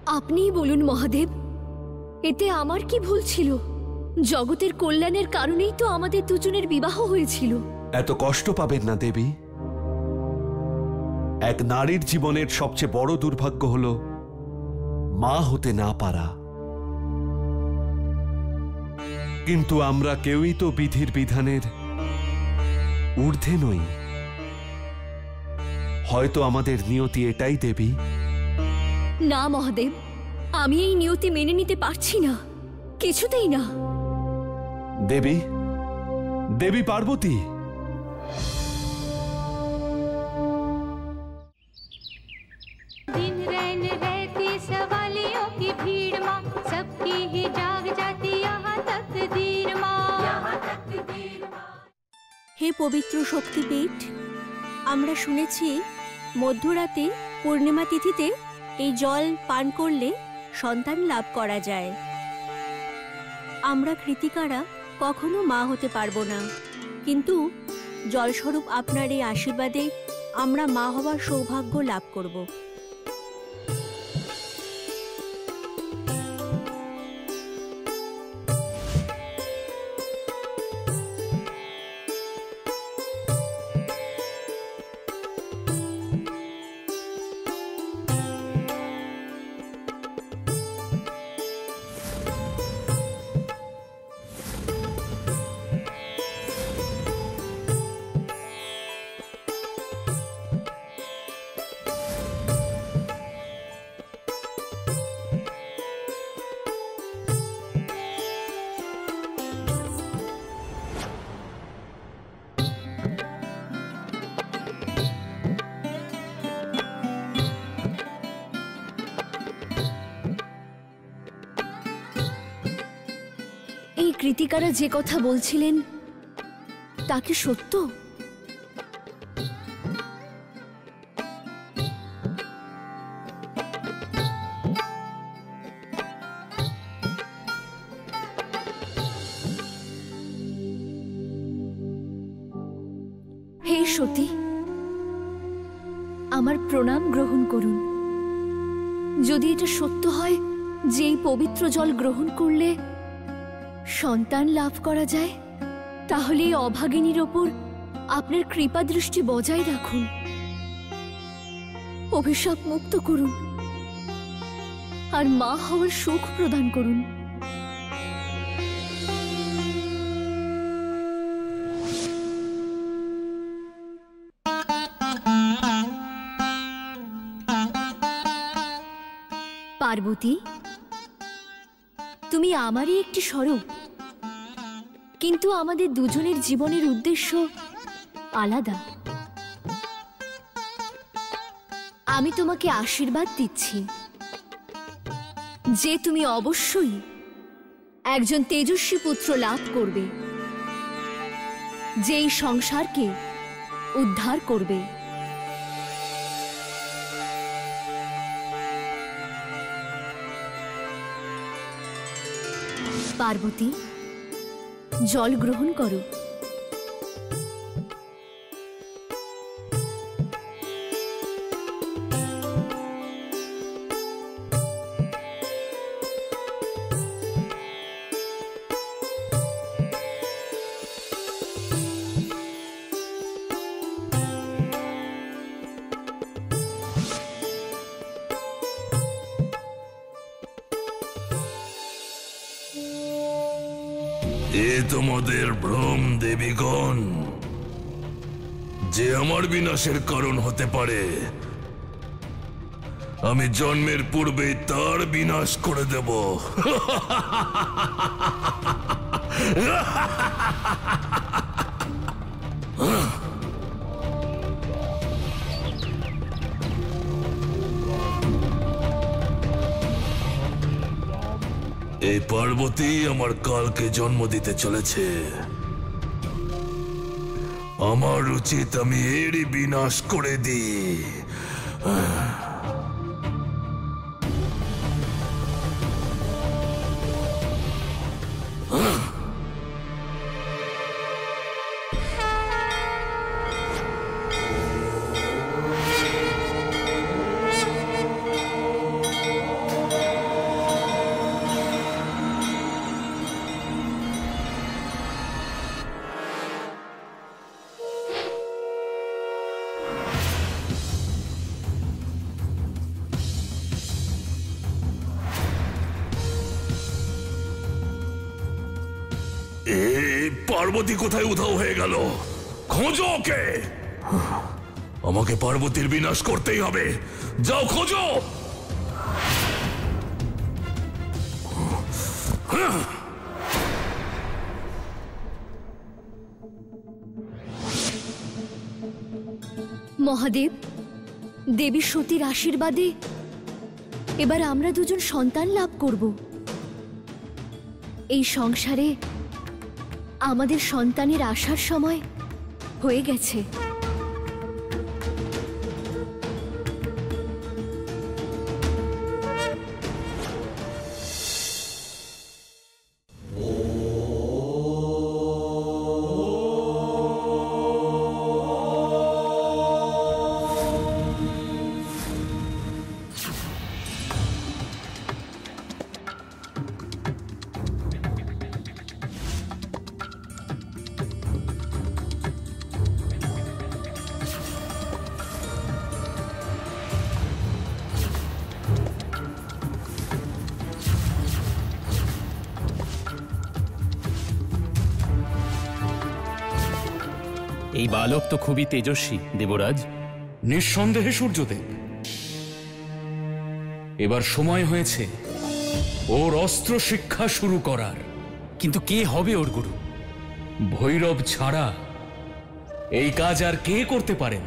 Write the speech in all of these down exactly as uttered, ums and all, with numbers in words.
আপনিই বলুন মহাদেব, এতে আমার কি ভুল ছিল? জগতের কল্যাণের কারণেই তো আমাদের দুজনের বিবাহ হয়েছিল। এত কষ্ট পাবেন না দেবী। এক নারীর জীবনের সবচেয়ে বড় দুর্ভাগ্য হলো মা হতে না পারা। কিন্তু আমরা কেউই তো বিধির বিধানের ঊর্ধ্বে নই। হয়তো আমাদের নিয়তি এটাই দেবী। না মহাদেব, আমি এই নিয়তি মেনে নিতে পারছি না, কিছুতেই না। দেবী, দেবী পার্বতী, दिन रैन रहती सवालियों की भीड़ माँ, सबकी ही जाग जाती यहाँ तकदीर माँ, यहाँ तकदीर माँ। হে পবিত্র শক্তিপীঠ, আমরা শুনেছি মধ্যরাতে পূর্ণিমা তিথিতে এই জল পান করলে সন্তান লাভ করা যায়। আমরা কৃতিকারা কখনো মা হতে পারবো না, কিন্তু জলস্বরূপ আপনার এই আশীর্বাদে আমরা মা হওয়ার সৌভাগ্য লাভ করব। এই কৃতিকারা যে কথা বলছিলেন তা কি সত্য? হে সতী, আমার প্রণাম গ্রহণ করুন। যদি এটা সত্য হয় যে এই পবিত্র জল গ্রহণ করলে সন্তান লাভ করা যায়, তাহলে এই অভাগিনীর ওপর আপনার কৃপা দৃষ্টি বজায় রাখুন, অভিশাপ মুক্ত করুন আর মা হওয়ার সুখ প্রদান করুন। পার্বতী, তুমি আমারই একটি স্বরূপ, কিন্তু আমাদের দুজনের জীবনের উদ্দেশ্য আলাদা। আমি তোমাকে আশীর্বাদ দিচ্ছি যে তুমি অবশ্যই একজন তেজস্বী পুত্র লাভ করবে, যে এই সংসারকে উদ্ধার করবে। পার্বতী, জল গ্রহণ করো। এ তোমাদের ভ্রম দেবীগণ, যে আমার বিনাশের কারণ হতে পারে, আমি জন্মের পূর্বে তার বিনাশ করে দেব। এই পার্বতী আমার কালকে জন্ম দিতে চলেছে। আমার উচিত আমি এরই বিনাশ করে দিই। পার্বতী কোথায় উধাও হয়ে গেল? খোঁজো ওকে। আমাকে পার্বতীর বিনাশ করতেই হবে। যাও খোঁজো। মহাদেব, দেবী সতীর আশীর্বাদে এবার আমরা দুজন সন্তান লাভ করব। এই সংসারে আমাদের সন্তানের আসার সময় হয়ে গেছে। এই বালক তো খুবই তেজস্বী দেবরাজ। নিঃসন্দেহে সূর্যদেব। এবার সময় হয়েছে ওর অস্ত্র শিক্ষা শুরু করার। কিন্তু কে হবে ওর গুরু? ভৈরব ছাড়া এই কাজ আর কে করতে পারেন?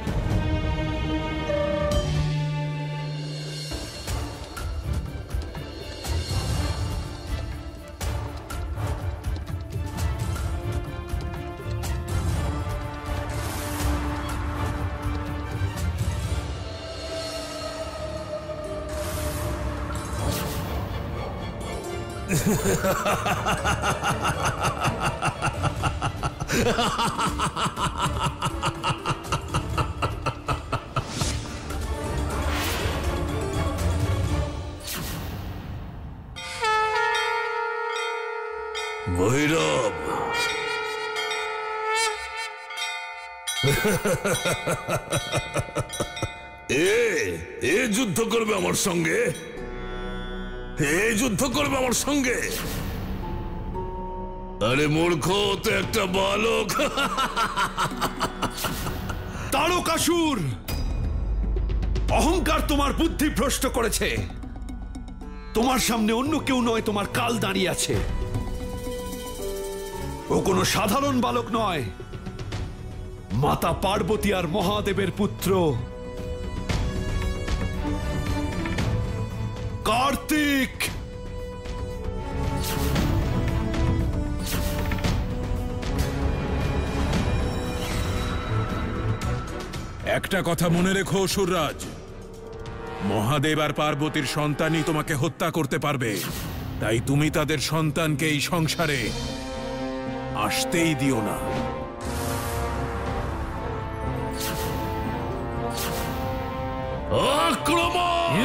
ভৈরব, এ এ যুদ্ধ করবে আমার সঙ্গে? এ যুদ্ধ করবে আমার সঙ্গে? আরে মূর্খ, তো একটা বালক। তারকাসুর, অহংকার তোমার বুদ্ধি ভ্রষ্ট করেছে। তোমার সামনে অন্য কেউ নয়, তোমার কাল দাঁড়িয়ে আছে। ও কোনো সাধারণ বালক নয়, মাতা পার্বতী আর মহাদেবের পুত্র কার্তিক। একটা কথা মনে রেখো অসুররাজ, মহাদেব আর পার্বতীর সন্তানই তোমাকে হত্যা করতে পারবে। তাই তুমি তাদের সন্তানকে এই সংসারে আসতেই দিও না। আক্রমণ!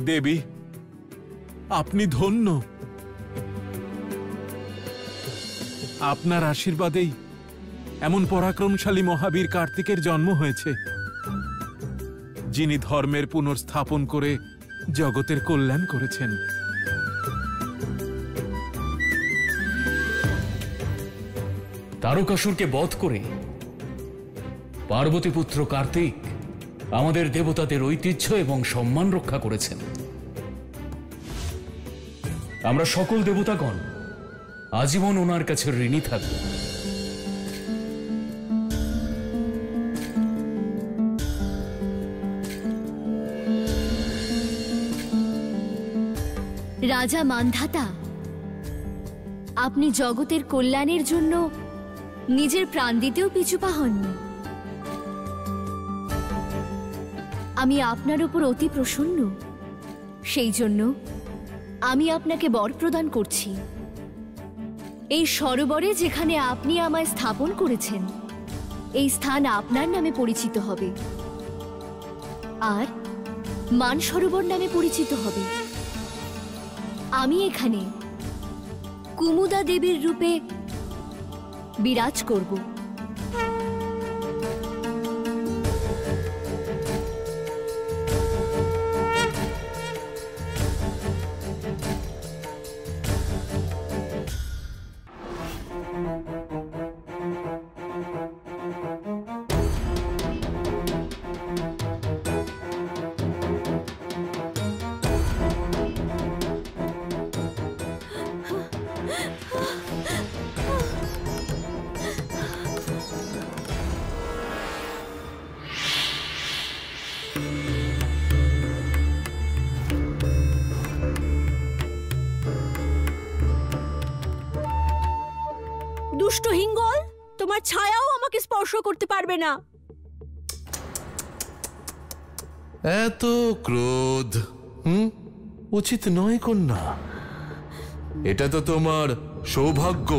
দেবী, আপনি ধন্য। আপনার আশীর্বাদেই এমন পরাক্রমশালী মহাবীর কার্তিকের জন্ম হয়েছে, যিনি ধর্মের পুনর্স্থাপন করে জগতের কল্যাণ করেছেন। তারকাসুরকে বধ করে পার্বতীপুত্র কার্তিক আমাদের দেবতাদের ঐতিহ্য এবং সম্মান রক্ষা করেছেন। আমরা সকল দেবতাগণ আজীবন ওনার কাছে ঋণী থাকব। রাজা মান্ধাতা, আপনি জগতের কল্যাণের জন্য নিজের প্রাণ দিতেও পিছুপা হননি। আমি আপনার উপর অতি প্রসন্ন, সেই জন্য আমি আপনাকে বর প্রদান করছি। এই সরোবরে যেখানে আপনি আমায় স্থাপন করেছেন, এই স্থান আপনার নামে পরিচিত হবে আর মান সরোবর নামে পরিচিত হবে। আমি এখানে কুমুদা দেবীর রূপে বিরাজ করব। দুষ্ট হিঙ্গল, তোমার ছায়াও আমাকে স্পর্শ করতে পারবে না। এত ক্রোধ হুম উচিত নয় কন্যা। এটা তো তোমার সৌভাগ্য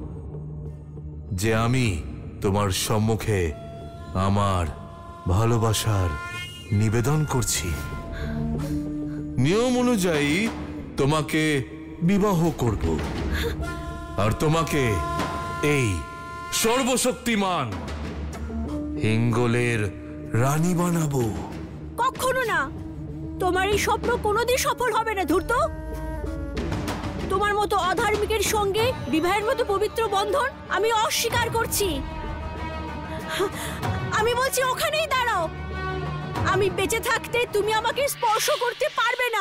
যে আমি তোমার সম্মুখে আমার ভালোবাসার নিবেদন করছি। নিয়ম অনুযায়ী তোমাকে বিবাহ করব আর তোমাকে এই সর্বশক্তিমান হিঙ্গলের রানী বানাবো। কখনো না, তোমার এই স্বপ্ন কোনোদিন সফল হবে না ধূর্ত। তোমার মতো অধার্মিকের সঙ্গে বিবাহের মতো পবিত্র বন্ধন আমি অস্বীকার করছি। আমি বলছি ওখানেই দাঁড়াও। আমি বেঁচে থাকতে তুমি আমাকে স্পর্শ করতে পারবে না,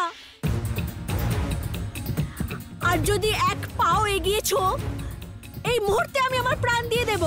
আর যদি এক পাও এগিয়েছো এই মুহূর্তে আমি আমার প্রাণ দিয়ে দেব।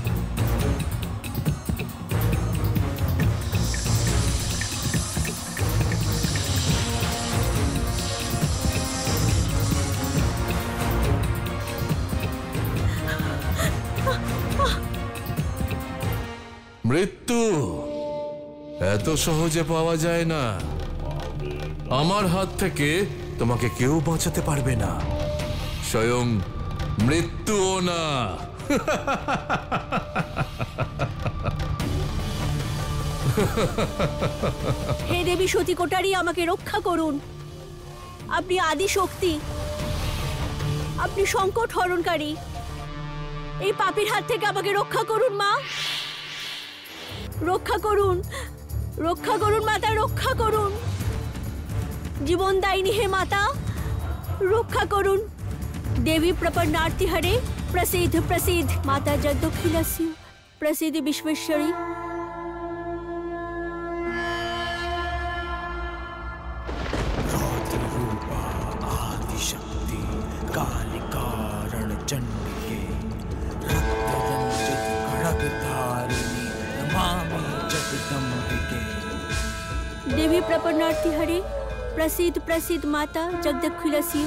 মৃত্যু এত সহজে পাওয়া যায় না। আমার হাত থেকে তোমাকে কেউ বাঁচাতে পারবে না, স্বয়ং মৃত্যুও না। হে দেবী সতী কোটারি, আমাকে রক্ষা করুন। আপনি আদি শক্তি, আপনি সংকট হরণকারী। এই পাপীর হাত থেকে আমাকে রক্ষা করুন মা, রক্ষা করুন, রক্ষা করুন মাতা, রক্ষা করুন। জীবন দায়িনী হে মাতা, রক্ষা করুন। देवी प्रपन्नार्ति हरे प्रसिद्ध प्रसिद्ध माता जगदखिलस्य प्रसिद्ध विश्वेश्वरी। रौद्र रूपा आदिशक्ति कालिका रणचंडिके रक्त रंजित खड्गधारिणी नमामि जगदम्बिके। देवी प्रपन्नार्ति हरे प्रसिद्ध प्रसिद्ध माता जगदखिलस्य।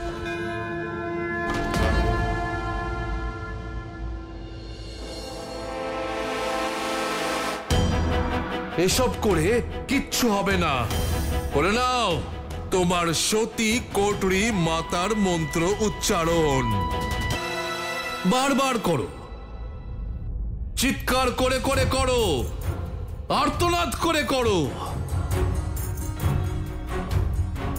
এসব করে কিচ্ছু হবে না। করে নাও তোমার সতী কোটরি মাতার মন্ত্র উচ্চারণ। বারবার করো, চিৎকার করে করে করো, আর্তনাদ করে করো।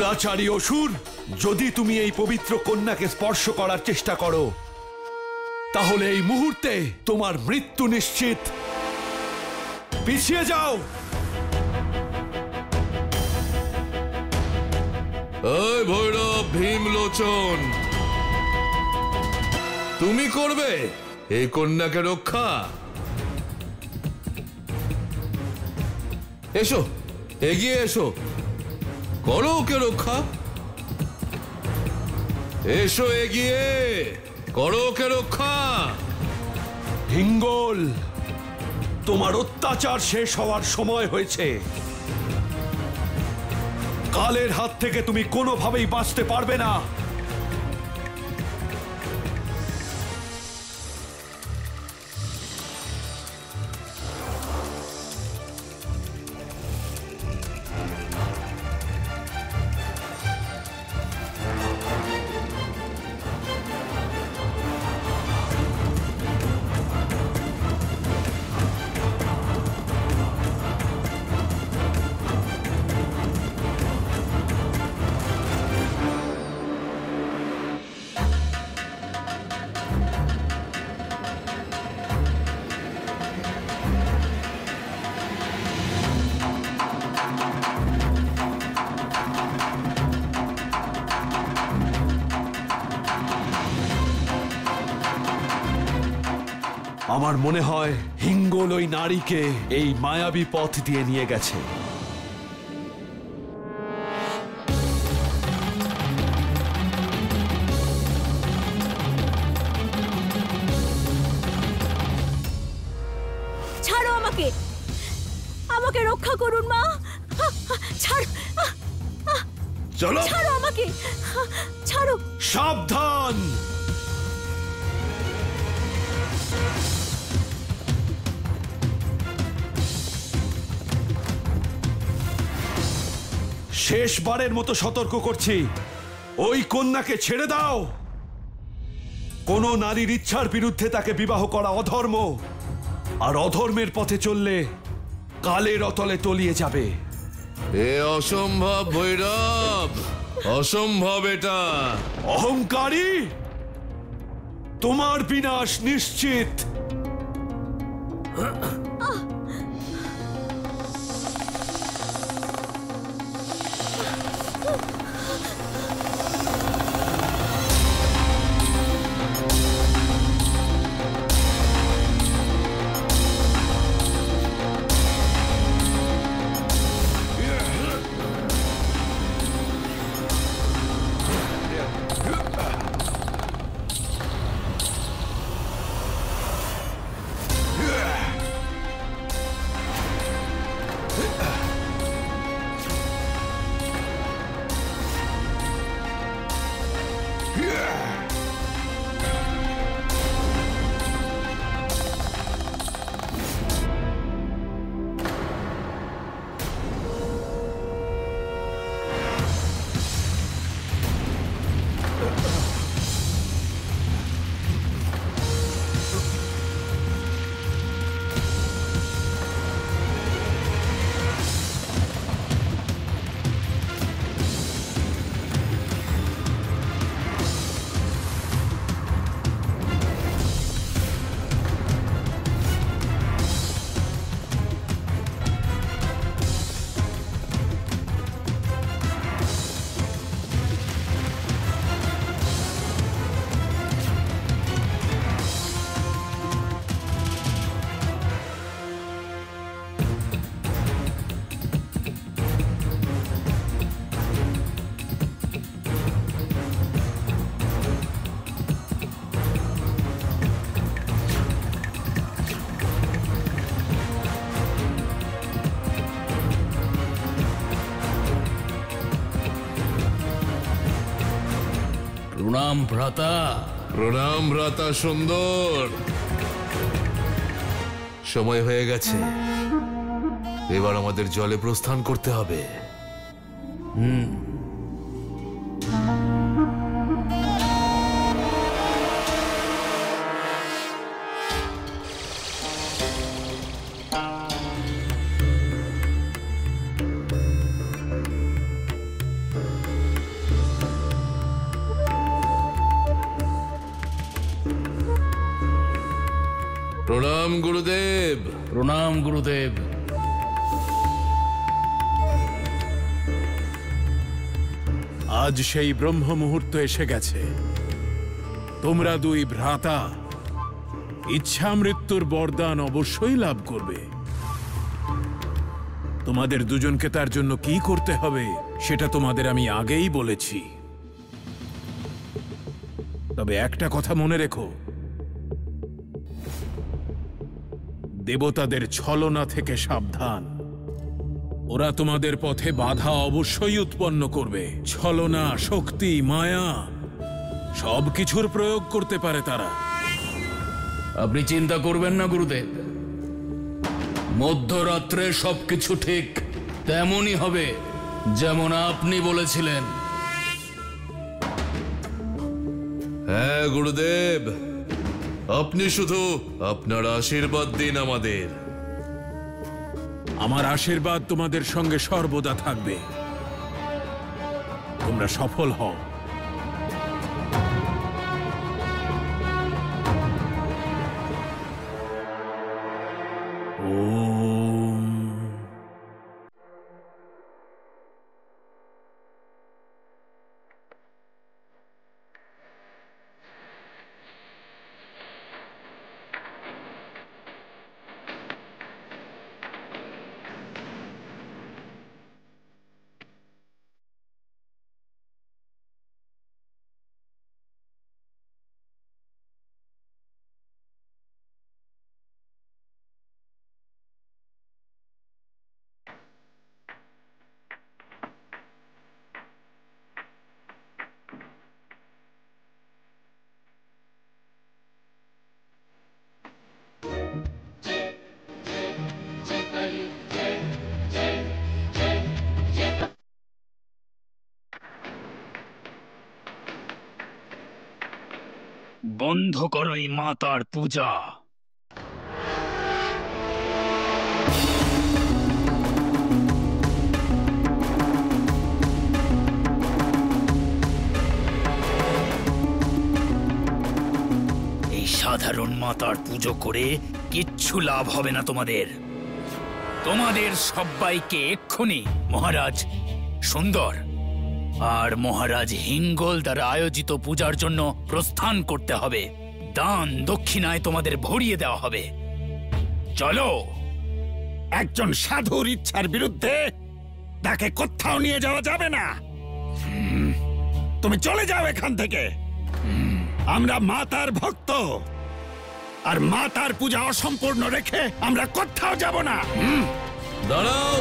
দুরাচারী অসুর, যদি তুমি এই পবিত্র কন্যাকে স্পর্শ করার চেষ্টা করো তাহলে এই মুহূর্তে তোমার মৃত্যু নিশ্চিত। পিছিয়ে যাও। এই ভৈরব ভীমলোচন, তুমি করবে এই কন্যাকে রক্ষা? এসো, এগিয়ে এসো, করো ওকে রক্ষা। এসো এগিয়ে, করো ওকে রক্ষা। হিঙ্গল, তোমার অত্যাচার শেষ হওয়ার সময় হয়েছে। কালের হাত থেকে তুমি কোনোভাবেই বাঁচতে পারবে না। আমার মনে হয় হিঙ্গল ওই নারীকে এই মায়াবী পথ দিয়ে নিয়ে গেছে। ছাড়ো আমাকে, আমাকে রক্ষা করুন মা। ছাড়ো, চলো, ছাড়ো আমাকে, ছাড়ো। সাবধান। শেষবারের মতো সতর্ক করছি, ওই কন্যাকে ছেড়ে দাও। কোন নারীর ইচ্ছার বিরুদ্ধে তাকে বিবাহ করা অধর্ম, আর অধর্মের পথে চললে কালের অতলে তলিয়ে যাবে। এ অসম্ভব ভৈরব, অসম্ভব এটা। অহংকারী, তোমার বিনাশ নিশ্চিত। প্রণাম ভ্রাতা। প্রণাম ভ্রাতা সুন্দর। সময় হয়ে গেছে, এবার আমাদের জলে প্রস্থান করতে হবে। হুম, প্রণাম গুরুদেব। প্রণাম গুরুদেব। আজ সেই ব্রহ্ম মুহূর্ত এসে গেছে। তোমরা দুই ভ্রাতা ইচ্ছা মৃত্যুর বরদান অবশ্যই লাভ করবে। তোমাদের দুজনকে তার জন্য কি করতে হবে সেটা তোমাদের আমি আগেই বলেছি। তবে একটা কথা মনে রেখো, দেবতাদের ছলনা থেকে সাবধান। ওরা তোমাদের পথে বাধা অবশ্যই উৎপন্ন করবে। ছলনা, শক্তি, মায়া সবকিছুর প্রয়োগ করতে পারে তারা। আপনি চিন্তা করবেন না গুরুদেব, মধ্যরাত্রে সবকিছু ঠিক তেমনই হবে যেমন আপনি বলেছিলেন। হ্যাঁ গুরুদেব, আপনি শুধু আপনার আশীর্বাদ দিন আমাদের। আমার আশীর্বাদ তোমাদের সঙ্গে সর্বদা থাকবে। তোমরা সফল হও। বন্ধ করো এই মাতার পূজা। এই সাধারণ মাতার পুজো করে কিচ্ছু লাভ হবে না তোমাদের। তোমাদের সবাইকে এক্ষুনি মহারাজ সুন্দর আর মহারাজ হিঙ্গল দ্বারা আয়োজিত পূজার জন্য প্রস্থান করতে হবে। দান দক্ষিণায় তোমাদের ভরিয়ে দেওয়া হবে। চলো। একজন সাধুর ইচ্ছার বিরুদ্ধে তাকে কোথাও নিয়ে যাওয়া যাবে না। তুমি চলে যাও এখান থেকে। আমরা মাতার ভক্ত, আর মাতার পূজা অসম্পূর্ণ রেখে আমরা কোথাও যাব না। দাঁড়াও।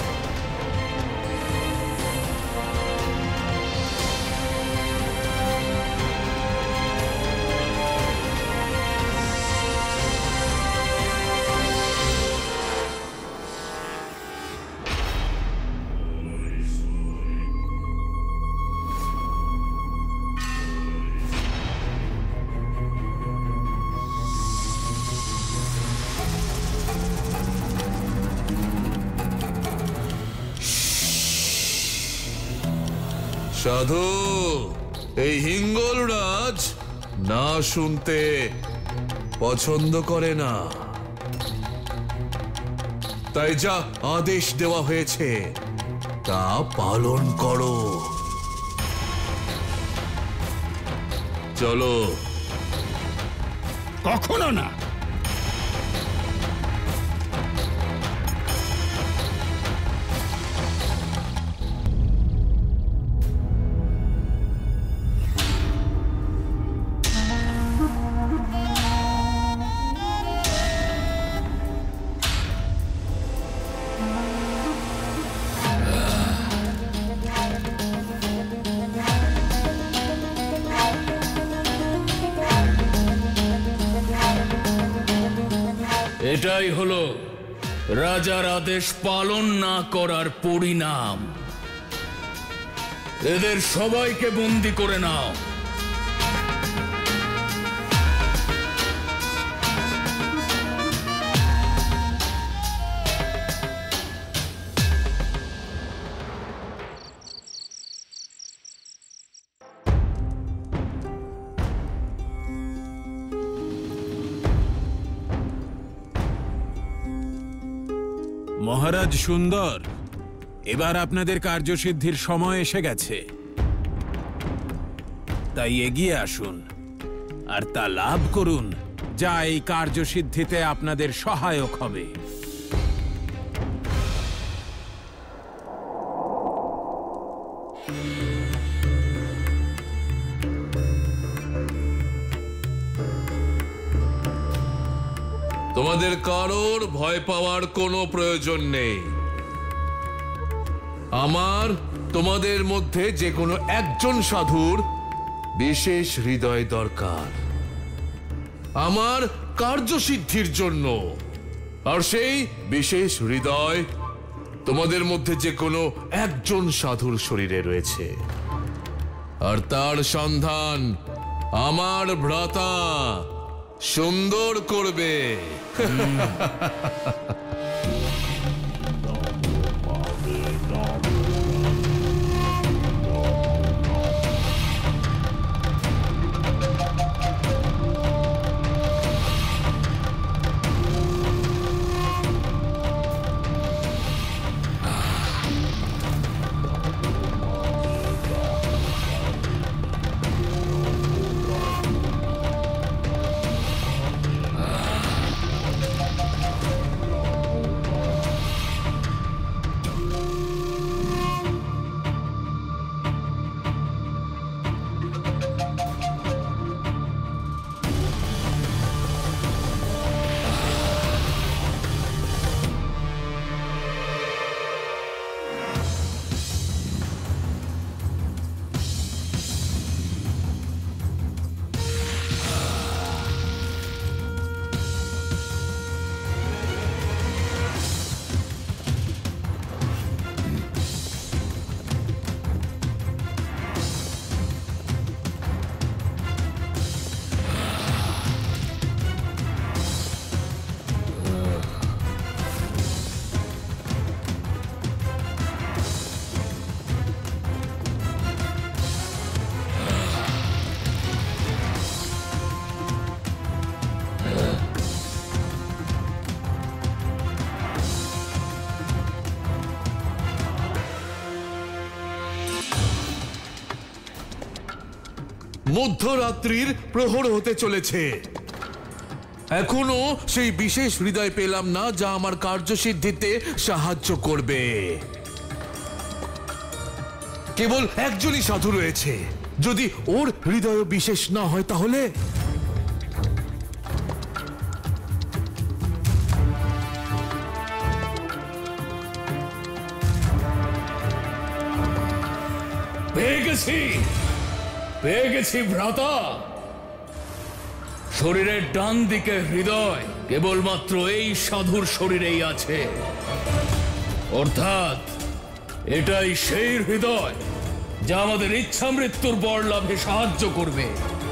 সাধু, এই হিঙ্গল রাজ না শুনতে পছন্দ করে না, তাই যা আদেশ দেওয়া হয়েছে তা পালন করো। চলো। কখনো না। এটাই হলো রাজার আদেশ পালন না করার পরিণাম। এদের সবাইকে বন্দী করে নাও। মহারাজ সুন্দর, এবার আপনাদের কার্যসিদ্ধির সময় এসে গেছে, তাই এগিয়ে আসুন আর তা লাভ করুন যা এই কার্যসিদ্ধিতে আপনাদের সহায়ক হবে। তোমাদের কারোর ভয় পাওয়ার কোনো প্রয়োজন নেই। আমার তোমাদের মধ্যে যে কোনো একজন সাধুর বিশেষ হৃদয় দরকার আমার কার্যসিদ্ধির জন্য, আর সেই বিশেষ হৃদয় তোমাদের মধ্যে যে কোনো একজন সাধুর শরীরে রয়েছে, আর তার সন্ধান আমার ভ্রাতা সুন্দর করবে। মধ্যরাত্রির প্রহর হতে চলেছে, এখনো সেই বিশেষ হৃদয় পেলাম না যা আমার কার্যসিদ্ধিতে সাহায্য করবে। কেবল একজনই সাধু রয়েছে, যদি ওর হৃদয় বিশেষ না হয় তাহলে পেয়ে গেছি পেয়ে গেছি ভ্রাতা। শরীরের ডান দিকে হৃদয় কেবলমাত্র এই সাধুর শরীরেই আছে, অর্থাৎ এটাই সেই হৃদয় যা আমাদের ইচ্ছা মৃত্যুর বর লাভে সাহায্য করবে।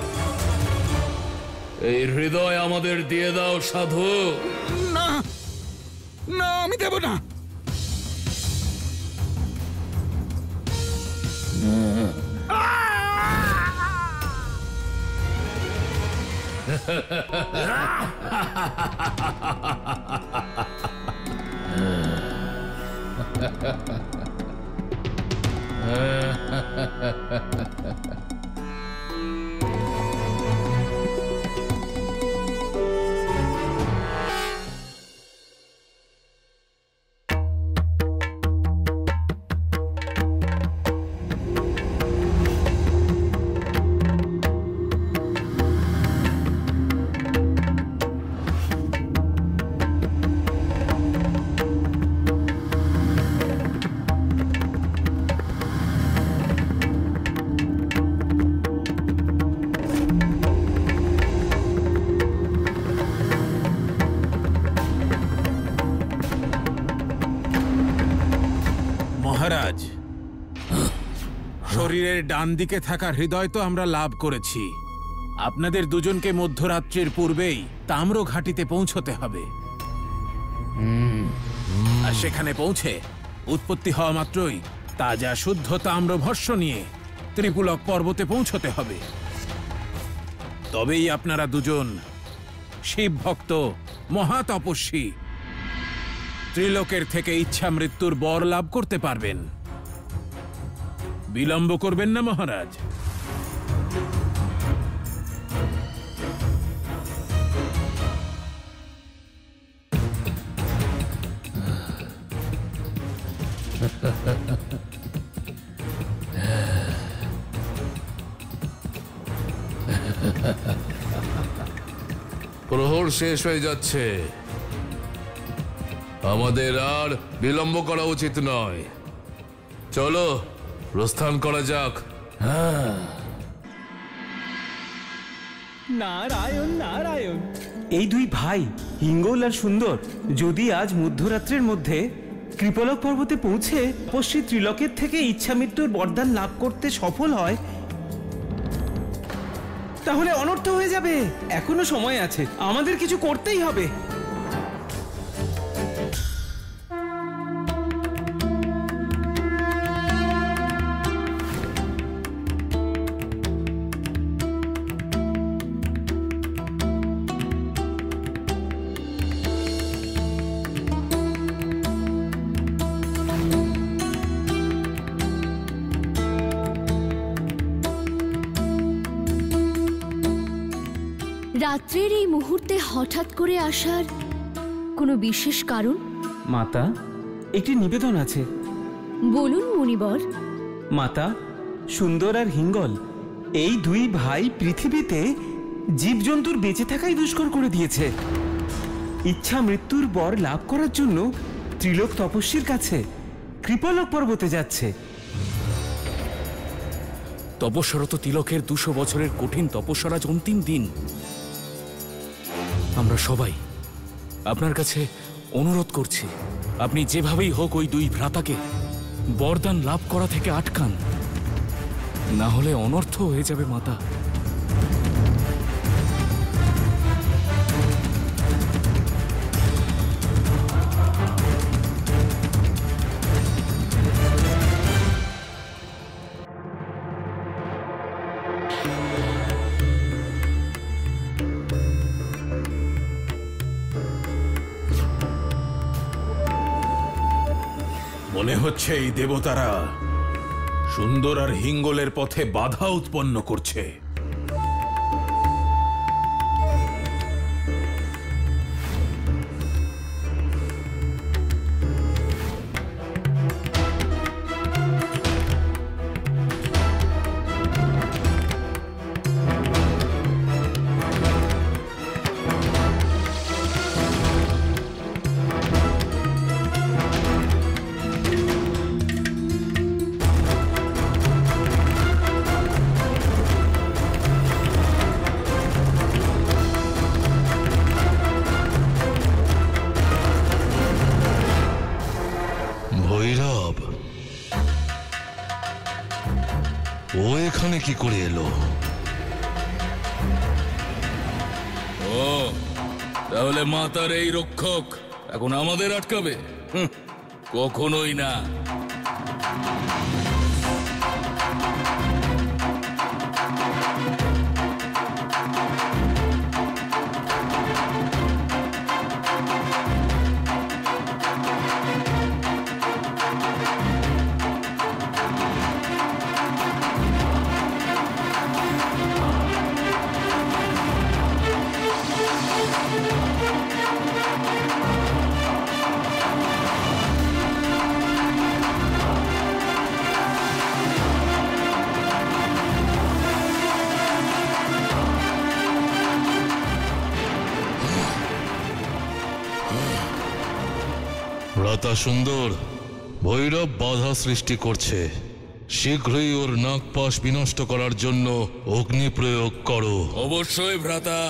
এই হৃদয় আমাদের দিয়ে দাও সাধু। না না, আমি দেব না। মহারাজ, শরীরের ডান দিকে থাকা হৃদয় তো আমরা লাভ করেছি। আপনাদের দুজনকে মধ্যরাত্রির পূর্বেই তাম্র ঘাটিতে পৌঁছতে হবে, আর সেখানে পৌঁছে উৎপত্তি হওয়া মাত্রই তাজা শুদ্ধ তাম্র ভস্য নিয়ে ত্রিপুলক পর্বতে পৌঁছতে হবে। তবেই আপনারা দুজন শিব ভক্ত মহাতপস্বী ত্রিলোকের থেকে ইচ্ছা মৃত্যুর বর লাভ করতে পারবেন। বিলম্ব করবেন না মহারাজ। প্রহর শেষ হয়ে যাচ্ছে, আমাদের আর বিলম্ব করা উচিত নয়। চলো প্রস্থান করা যাক। নারায়ণ নারায়ণ। এই দুই ভাই হিঙ্গল আর সুন্দর যদি আজ মধ্যরাত্রের মধ্যে কৃপলক পর্বতে পৌঁছে পশ্চিম ত্রিলোকের থেকে ইচ্ছা মৃত্যুর বরদান লাভ করতে সফল হয়, তাহলে অনর্থ হয়ে যাবে। এখনো সময় আছে, আমাদের কিছু করতেই হবে। রাত্রের এই মুহূর্তে হঠাৎ করে আসার কোনো বিশেষ কারণ? মাতা, একটি নিবেদন আছে। বলুন মুনিবর। মাতা, সুন্দর আর হিঙ্গল এই দুই ভাই পৃথিবীতে জীবজন্তুর বেঁচে থাকাই দুষ্কর করে দিয়েছে। ইচ্ছা মৃত্যুর বর লাভ করার জন্য ত্রিলোক তপস্বীর কাছে কৃপলক পর্বতে যাচ্ছে। তপস্যারত তিলকের দুশো বছরের কঠিন তপস্যার আজ অন্তিম দিন। আমরা সবাই আপনার কাছে অনুরোধ করছি, আপনি যেভাবেই হোক ওই দুই ভ্রাতাকে বরদান লাভ করা থেকে আটকান, না হলে অনর্থ হয়ে যাবে মাতা। মনে হচ্ছে এই দেবতারা সুন্দর আর হিঙ্গলের পথে বাধা উৎপন্ন করছে। ভৈরব, ও এখানে কি করে এলো? ও তাহলে মাতার এই রক্ষক এখন আমাদের আটকাবে? হুঁ, কখনোই না। ভ্রাতা সুন্দর, ভৈরব বাধা সৃষ্টি করছে। শীঘ্রই ওর নাগপাশ বিনষ্ট করার জন্য অগ্নি প্রয়োগ করো। অবশ্যই ভ্রাতা।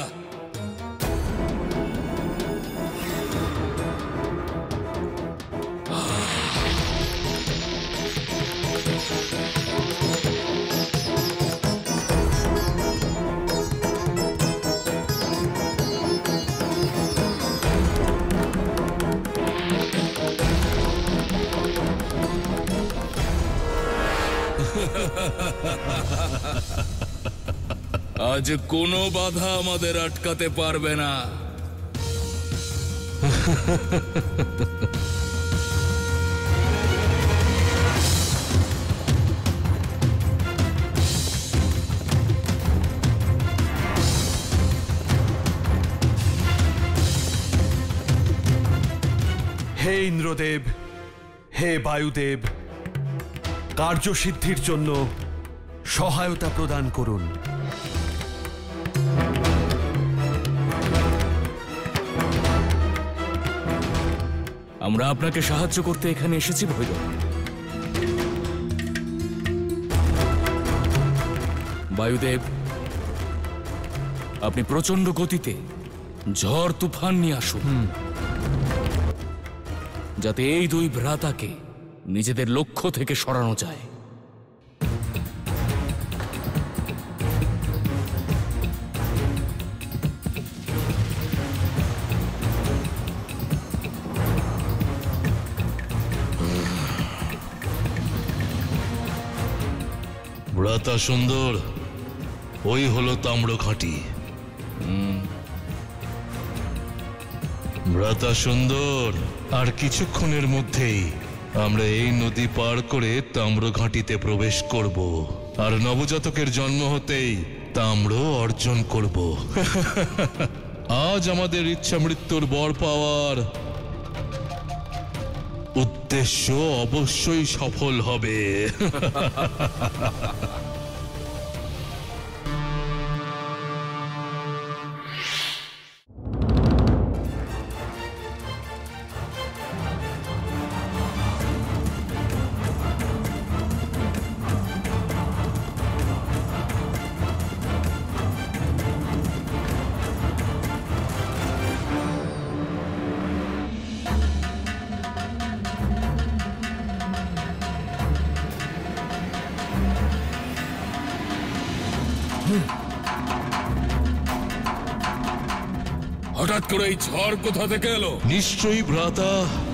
আজ কোনো বাধা আমাদের আটকাতে পারবে না। ইন্দ্রদেব, হে বায়ুদেব, কার্যসিদ্ধির জন্য সহায়তা প্রদান করুন। আমরা আপনাকে সাহায্য করতে এখানে এসেছি ভৈরব। বায়ুদেব, আপনি প্রচন্ড গতিতে ঝড় তুফান নিয়ে আসুন, যাতে এই দুই ভ্রাতাকে নিজেদের লক্ষ্য থেকে সরানো যায়। ভ্রাতা সুন্দর, ওই হলো তাম্র ঘাঁটি। ভ্রাতা সুন্দর, আর কিছুক্ষণের মধ্যেই আমরা এই নদী পার করে তাম্র ঘাঁটিতে প্রবেশ করব, আর নবজাতকের জন্ম হতেই তাম্র অর্জন করব। আজ আমাদের ইচ্ছা মৃত্যুর বর পাওয়ার উদ্দেশ্য অবশ্যই সফল হবে। হঠাৎ করে এই ঝড় কোথা থেকে এলো? নিশ্চয়ই ভ্রাতা,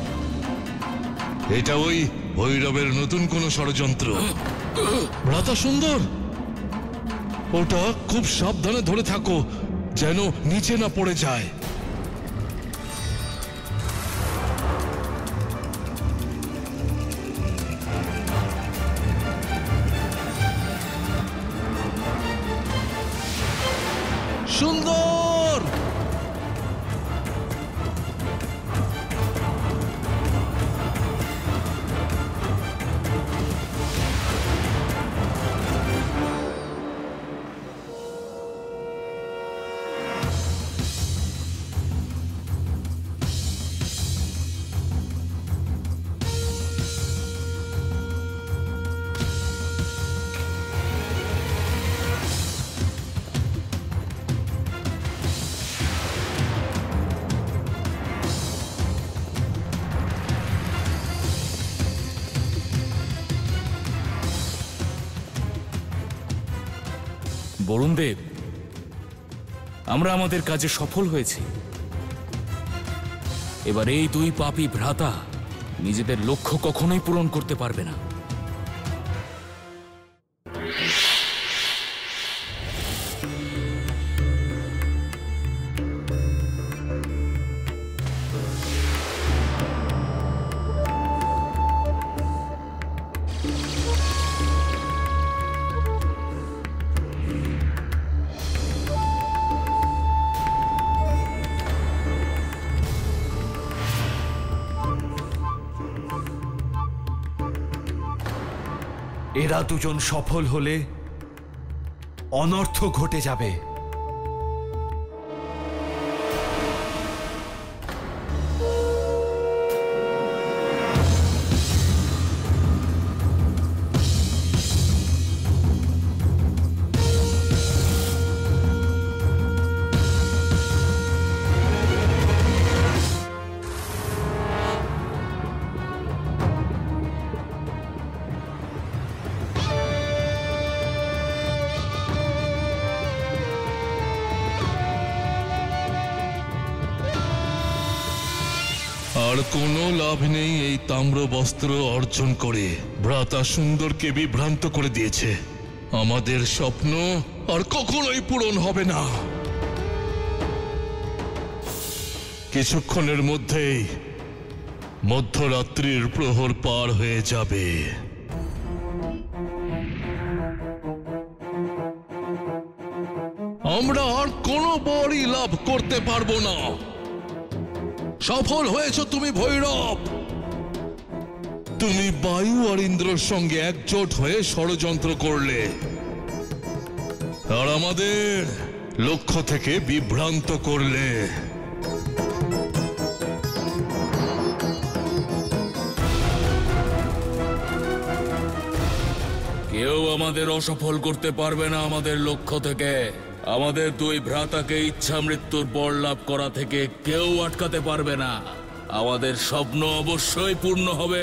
এটা ওই ভৈরবের নতুন কোন ষড়যন্ত্র। ভ্রাতা সুন্দর, ওটা খুব সাবধানে ধরে থাকো যেন নিচে না পড়ে যায়। সুন্দর, বরুণদেব, আমরা আমাদের কাজে সফল হয়েছি। এবার এই দুই পাপী ভ্রাতা নিজেদের লক্ষ্য কখনোই পূরণ করতে পারবে না। এরা দুজন সফল হলে অনর্থ ঘটে যাবে। আর কোনো লাভ নেই এই তাম্র বস্ত্র অর্জন করে। ভ্রাতা সুন্দরকে বিভ্রান্ত করে দিয়েছে। আমাদের স্বপ্ন আর কখনোই পূরণ হবে না। কিছুক্ষণের মধ্যেই মধ্যরাত্রির প্রহর পার হয়ে যাবে। আমরা আর কোনো বড়ই লাভ করতে পারবো না। সফল হয়েছ তুমি ভৈরব। তুমি বায়ু আর ইন্দ্রর সঙ্গে একজোট হয়ে ষড়যন্ত্র করলে আর আমাদের লক্ষ্য থেকে বিভ্রান্ত করলে। কেউ আমাদের অসফল করতে পারবে না আমাদের লক্ষ্য থেকে। আমাদের দুই ভ্রাতাকে ইচ্ছা মৃত্যুর বর লাভ করা থেকে কেউ আটকাতে পারবে না। আমাদের স্বপ্ন অবশ্যই পূর্ণ হবে।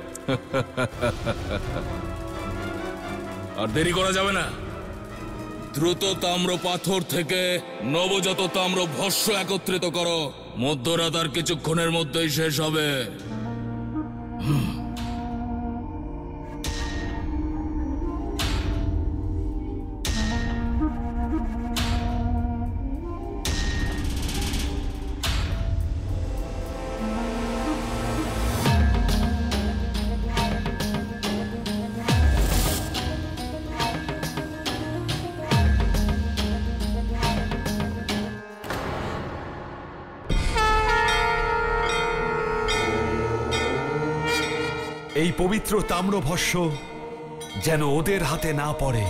আর দেরি করা যাবে না। দ্রুত তাম্র পাথর থেকে নবজাত তাম্র ভস্য একত্রিত করো। মধ্যরাত আর কিছুক্ষণের মধ্যেই শেষ হবে। এই পবিত্র তাম্রভস্য যেন ওদের হাতে না পড়ে।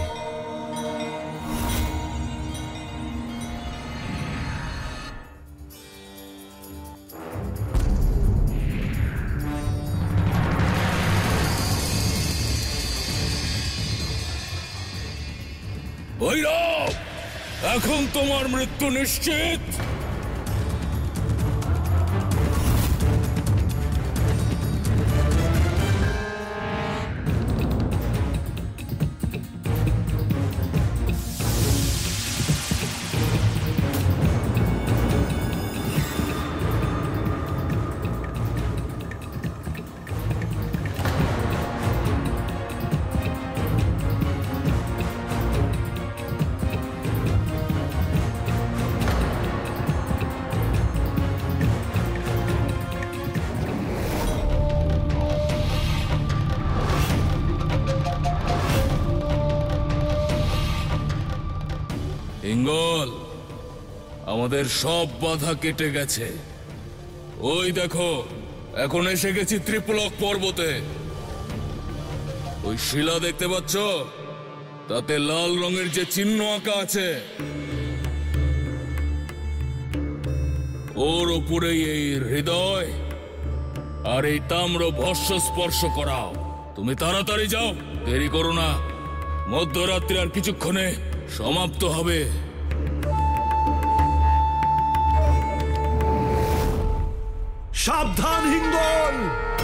ভৈরব, এখন তোমার মৃত্যু নিশ্চিত। হিঙ্গল, আমাদের সব বাধা কেটে গেছে। ওই দেখো, এখন এসে গেছি ত্রিপুলক পর্বতে। ওই শিলা দেখতে পাচ্ছ? তাতে লাল রঙের যে চিহ্ন আঁকা আছে, ওর উপরেই এই হৃদয় আর এই তাম্র ভস্য স্পর্শ করাও। তুমি তাড়াতাড়ি যাও, দেরি করো না। মধ্যরাত্রি আর কিছুক্ষণে সমাপ্ত হবে। সাবধান হিঙ্গল!